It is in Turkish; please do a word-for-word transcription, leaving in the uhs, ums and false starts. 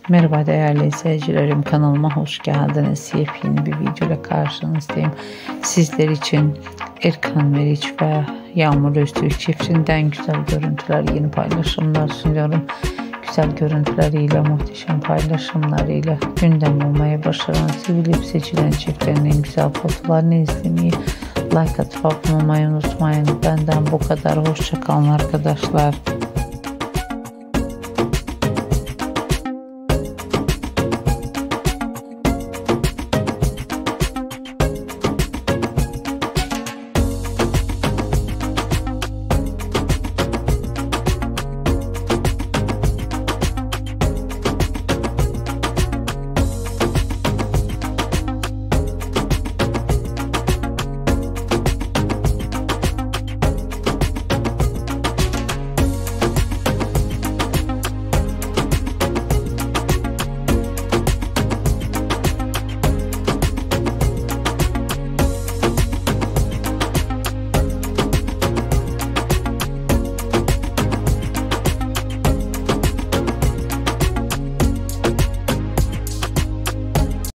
Merhaba değerli izleyicilerim, kanalıma hoş geldiniz. Yepyeni bir video ile karşınızdayım. Sizler için Erkan Meriç ve Yağmur Öztürk çiftinden güzel görüntüler, yeni paylaşımlar sunuyorum. Güzel görüntüleriyle, muhteşem paylaşımlarıyla gündem olmaya başaran, sevilip seçilen çiftlerin en güzel fotolarını izlemeyi, like atıp abone olmayı unutmayın. Benden bu kadar. Hoşça kalın arkadaşlar.